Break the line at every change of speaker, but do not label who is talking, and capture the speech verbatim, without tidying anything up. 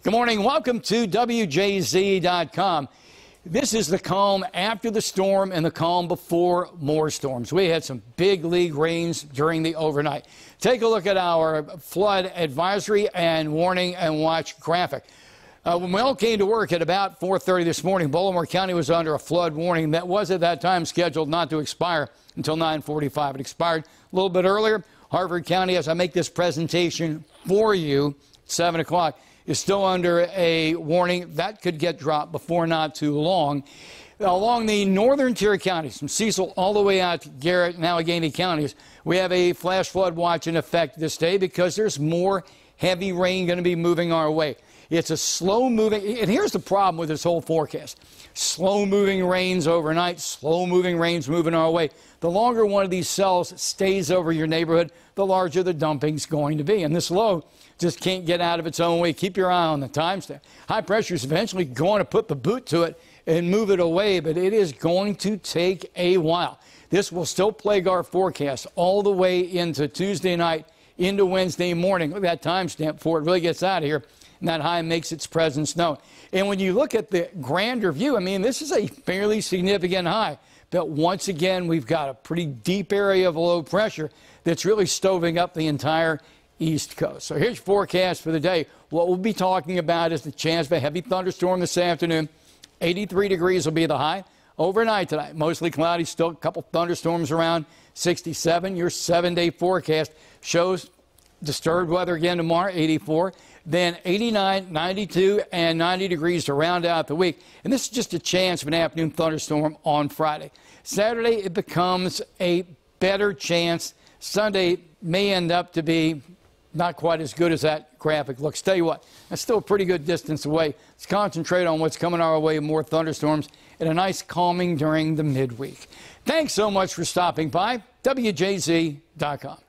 Good morning. Welcome to W J Z dot com. This is the calm after the storm and the calm before more storms. We had some big league rains during the overnight. Take a look at our flood advisory and warning and watch graphic. Uh, when we all came to work at about four thirty this morning, Baltimore County was under a flood warning that was at that time scheduled not to expire until nine forty-five. It expired a little bit earlier. Harford County, as I make this presentation for you, seven o'clock, is still under a warning. That could get dropped before not too long. Along the northern tier counties, from Cecil all the way out to Garrett and Allegheny counties, we have a flash flood watch in effect this day because there's more heavy rain going to be moving our way. It's a slow moving, and here's the problem with this whole forecast. Slow moving rains overnight, slow moving rains moving our way. The longer one of these cells stays over your neighborhood, the larger the dumping's going to be. And this low just can't get out of its own way. Keep your eye on the timestamp. High pressure is eventually going to put the boot to it and move it away, but it is going to take a while. This will still plague our forecast all the way into Tuesday night, into Wednesday morning. Look at that timestamp before it really gets out of here, and that high makes its presence known. And when you look at the grander view, I mean, this is a fairly significant high. But once again, we've got a pretty deep area of low pressure that's really stoving up the entire East Coast. So here's your forecast for the day. What we'll be talking about is the chance of a heavy thunderstorm this afternoon. eighty-three degrees will be the high. Overnight tonight, mostly cloudy, still a couple thunderstorms around. sixty-seven. Your seven-day forecast shows disturbed weather again tomorrow, eighty-four. Then eighty-nine, ninety-two, and ninety degrees to round out the week. And this is just a chance of an afternoon thunderstorm on Friday. Saturday, it becomes a better chance. Sunday may end up to be not quite as good as that graphic looks. Tell you what, that's still a pretty good distance away. Let's concentrate on what's coming our way, more thunderstorms, and a nice calming during the midweek. Thanks so much for stopping by. W J Z dot com.